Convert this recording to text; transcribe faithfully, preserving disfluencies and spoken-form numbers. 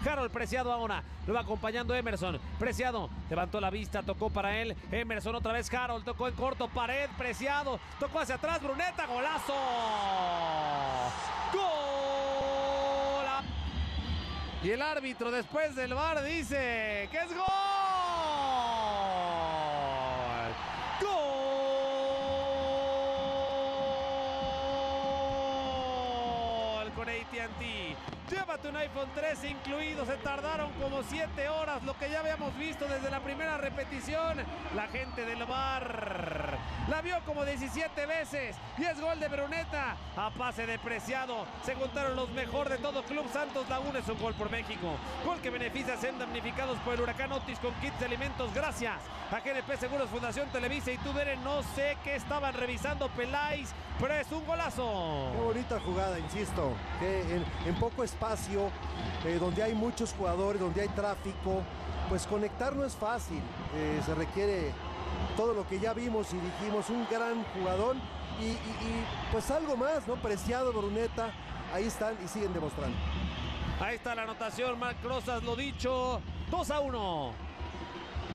Harold Preciado ahora, lo va acompañando Emerson. Preciado levantó la vista, tocó para él. Emerson otra vez, Harold tocó en corto, pared, Preciado, tocó hacia atrás, Bruneta, golazo. ¡Gol! Y el árbitro después del V A R dice que es gol. ¡Gol! Con A T and T. Llévate un iPhone trece incluido. Se tardaron como siete horas, lo que ya habíamos visto desde la primera repetición. La gente del V A R la vio como diecisiete veces y es gol de Bruneta a pase de Preciado. Se juntaron los mejor de todo Club Santos Laguna. Es un gol por México. Gol que beneficia a ser damnificados por el huracán Otis con kits de alimentos. Gracias a G N P Seguros, Fundación Televisa y Tudere. No sé qué estaban revisando Peláez, pero es un golazo. Qué bonita jugada, insisto, que en, en poco espacio, eh, donde hay muchos jugadores, donde hay tráfico, pues conectar no es fácil. Eh, se requiere todo lo que ya vimos y dijimos, un gran jugador y, y, y pues algo más, ¿no? Preciado, Bruneta, ahí están y siguen demostrando. Ahí está la anotación, Marc Rosas, lo dicho, dos a uno.